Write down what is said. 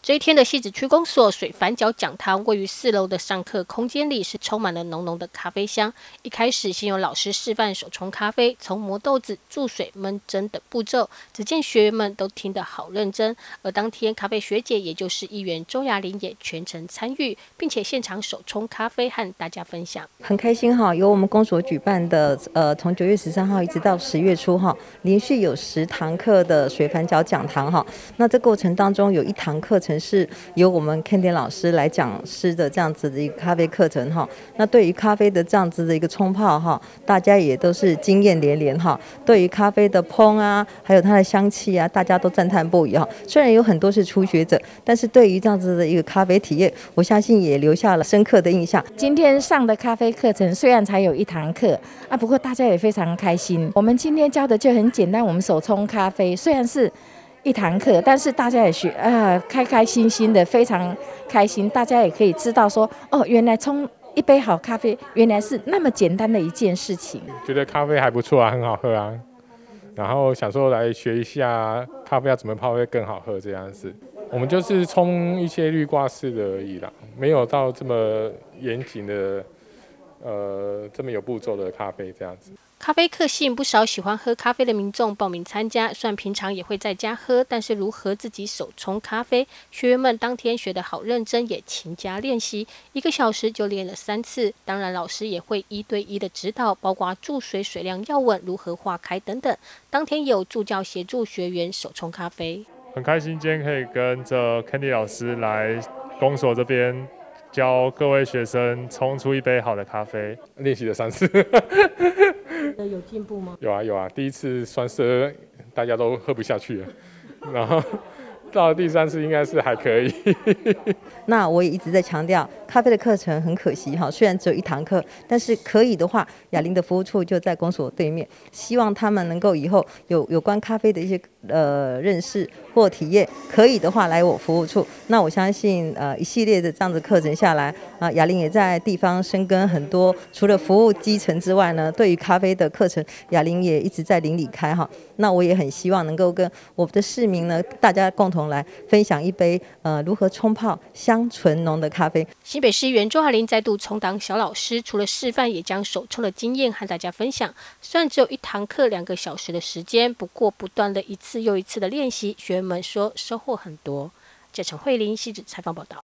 这一天的汐止区公所水反角讲堂位于4楼的上课空间里，是充满了浓浓的咖啡香。一开始先有老师示范手冲咖啡，从磨豆子、注水、焖蒸等步骤，只见学员们都听得好认真。而当天咖啡学姐，也就是议员周雅玲也全程参与，并且现场手冲咖啡和大家分享。 很开心哈，由我们公所举办的从9月13号一直到10月初哈，连续有10堂课的水反角讲堂哈。那这过程当中有1堂课程是由我们 Candy 老师来讲师的这样子的一个咖啡课程哈。那对于咖啡的这样子的一个冲泡哈，大家也都是经验连连哈。对于咖啡的烹啊，还有它的香气啊，大家都赞叹不已哈。虽然有很多是初学者，但是对于这样子的一个咖啡体验，我相信也留下了深刻的印象。 今天上的咖啡课程虽然才有1堂课啊，不过大家也非常开心。我们今天教的就很简单，我们手冲咖啡虽然是1堂课，但是大家也开开心心的，非常开心。大家也可以知道说，哦，原来冲一杯好咖啡，原来是那么简单的一件事情。 觉得咖啡还不错啊，很好喝啊。然后想说来学一下咖啡要怎么泡会更好喝这样子。我们就是冲一些滤挂式的而已啦，没有到这么严谨的。这么有步骤的咖啡这样子。 咖啡课吸引不少喜欢喝咖啡的民众报名参加，虽然平常也会在家喝，但是如何自己手冲咖啡，学员们当天学得好认真，也勤加练习，1个小时就练了3次。当然，老师也会1对1的指导，包括注水水量要稳、如何化开等等。当天也有助教协助学员手冲咖啡。 很开心今天可以跟着 Candy 老师来公所这边。教各位学生冲出一杯好的咖啡， 练习了3次。 有进步吗？ 有啊有啊，第1次酸涩，大家都喝不下去了，然后到了第3次应该是还可以。 那我也一直在强调，咖啡的课程很可惜哈，虽然只有1堂课，但是可以的话，雅玲的服务处就在公所对面，希望他们能够以后有关咖啡的一些认识或体验，可以的话来我服务处。那我相信一系列的这样子课程下来雅玲也在地方深耕很多，除了服务基层之外呢，对于咖啡的课程，雅玲也一直在邻里开哈。那我也很希望能够跟我们的市民呢，大家共同来分享一杯如何冲泡香醇浓的咖啡。 新北市议员周雅玲再度充当小老师，除了示范，也将手冲的经验和大家分享。虽然只有1堂课2个小时的时间，不过不断的1次又1次的练习，学员们说收获很多。陈慧琳汐止采访报道。